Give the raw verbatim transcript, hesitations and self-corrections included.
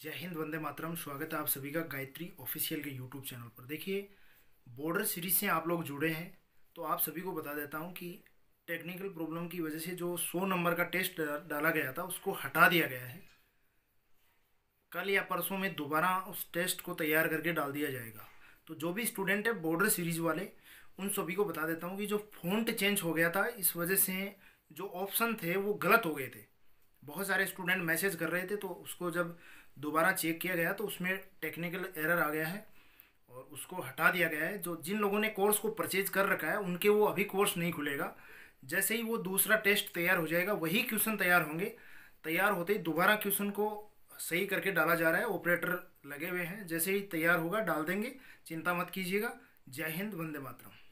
जय हिंद, वंदे मातरम। स्वागत है आप सभी का गायत्री ऑफिशियल के यूट्यूब चैनल पर। देखिए, बॉर्डर सीरीज से आप लोग जुड़े हैं तो आप सभी को बता देता हूं कि टेक्निकल प्रॉब्लम की वजह से जो सौ नंबर का टेस्ट डाला गया था उसको हटा दिया गया है। कल या परसों में दोबारा उस टेस्ट को तैयार करके डाल दिया जाएगा। तो जो भी स्टूडेंट है बॉर्डर सीरीज वाले, उन सभी को बता देता हूँ कि जो फ़ॉन्ट चेंज हो गया था, इस वजह से जो ऑप्शन थे वो गलत हो गए थे। बहुत सारे स्टूडेंट मैसेज कर रहे थे, तो उसको जब दोबारा चेक किया गया तो उसमें टेक्निकल एरर आ गया है और उसको हटा दिया गया है। जो जिन लोगों ने कोर्स को परचेज कर रखा है उनके वो अभी कोर्स नहीं खुलेगा। जैसे ही वो दूसरा टेस्ट तैयार हो जाएगा, वही क्वेश्चन तैयार होंगे। तैयार होते ही दोबारा क्वेश्चन को सही करके डाला जा रहा है, ऑपरेटर लगे हुए हैं। जैसे ही तैयार होगा डाल देंगे, चिंता मत कीजिएगा। जय हिंद, वंदे मातरम।